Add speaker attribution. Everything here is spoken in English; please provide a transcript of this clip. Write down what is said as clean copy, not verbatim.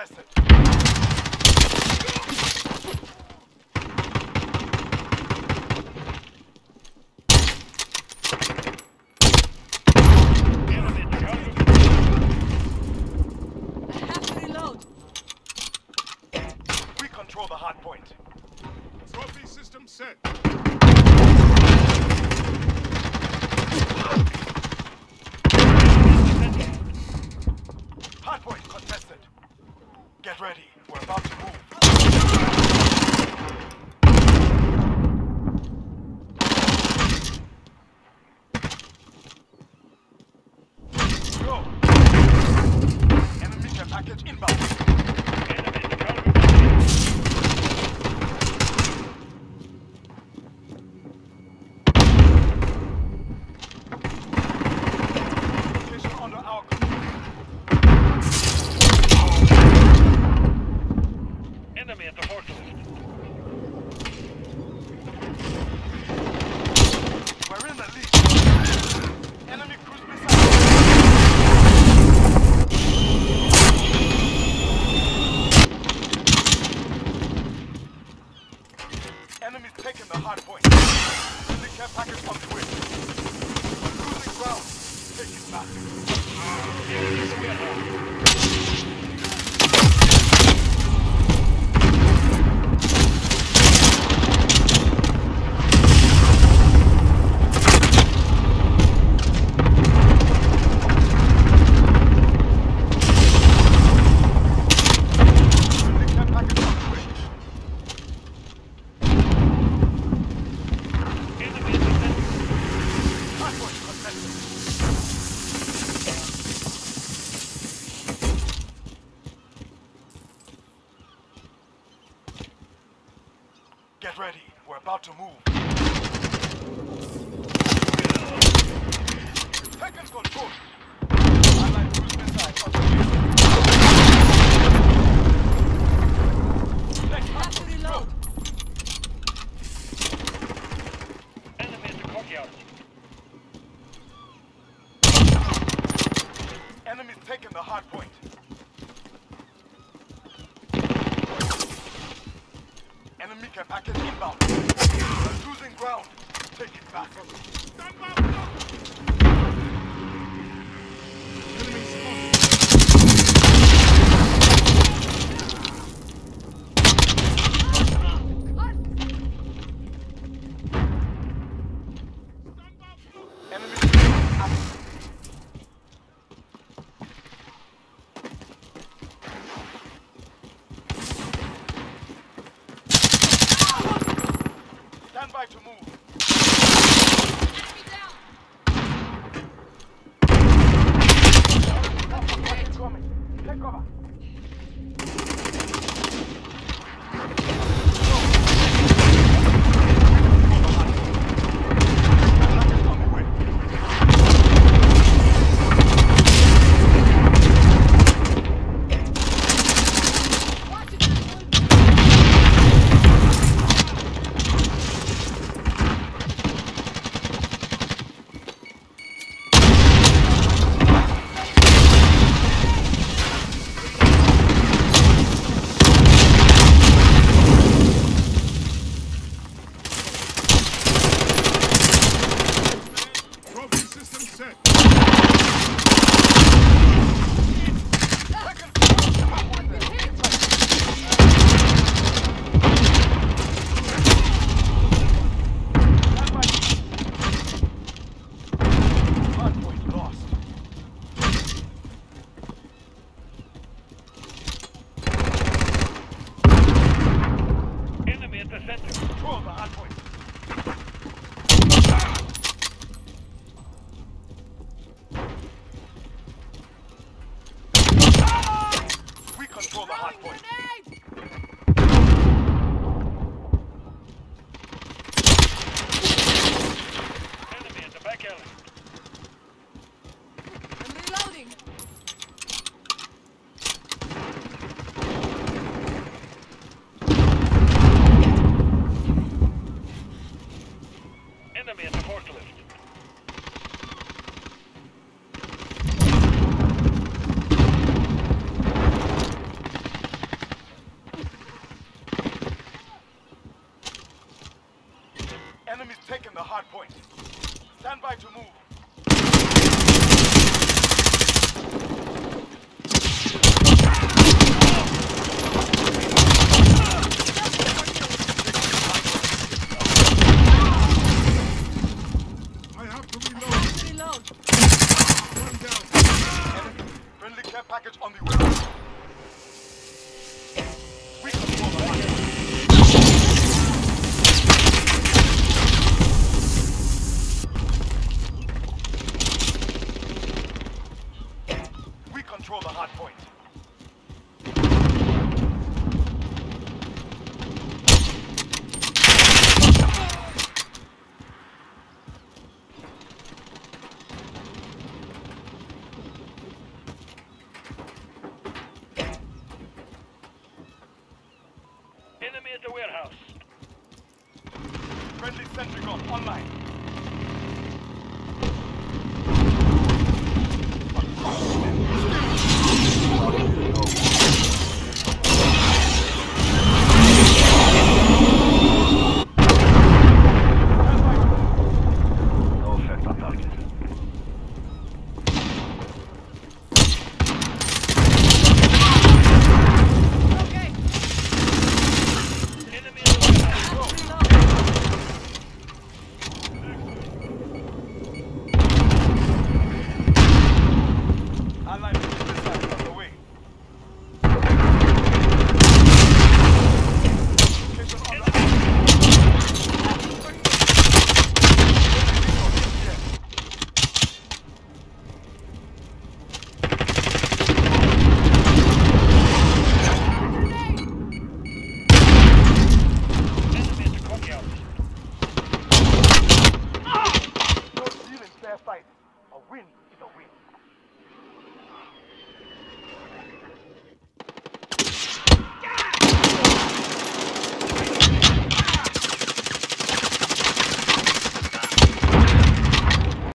Speaker 1: contested. We control the hard point.
Speaker 2: Trophy system set.
Speaker 1: Hard point contested. Get ready. We're about to move. Go. Enemy care package inbound. Location under our control.
Speaker 3: Enemy at the forklift.
Speaker 1: We're in the lead. Enemy cruise missile. Enemy's taking the hard point. Friendly care package on the way. We're losing ground. Take it back. Friendly care package on the way.
Speaker 3: Enemy at the center.
Speaker 1: Hard point contested. Get ready. We're about to move. Seconds control. Allied cruise missile on the way. Next hard point, go.
Speaker 3: Enemy at the courtyard.
Speaker 1: Enemy's taking the hard point. Enemy care package inbound. We're losing ground. Take it back.
Speaker 2: Stand up! Enemy spotted.
Speaker 1: Enemy active. Stand by to move. Incoming. Take cover. On the way.
Speaker 2: Trophy system set.
Speaker 1: Hard point lost.
Speaker 3: Enemy at the center.
Speaker 1: Control the hard point. We control the hard point.
Speaker 3: Enemy at the back alley.
Speaker 4: Reloading.
Speaker 3: Enemy at the forklift.
Speaker 1: Stand by to move.
Speaker 2: I have to reload.
Speaker 4: Reload.
Speaker 2: One down.
Speaker 1: Enemy. Friendly care package on the way. We control the hardpoint. We control the hardpoint.
Speaker 3: Enemy at the warehouse.
Speaker 1: Friendly sentry gun online.
Speaker 5: No effect on target.
Speaker 4: Okay.
Speaker 3: Enemy at the warehouse.
Speaker 4: Reload.
Speaker 1: Allied missiles on the way. Location on the
Speaker 3: Enemy at the courtyard.
Speaker 1: No stealing, fair fight. A win.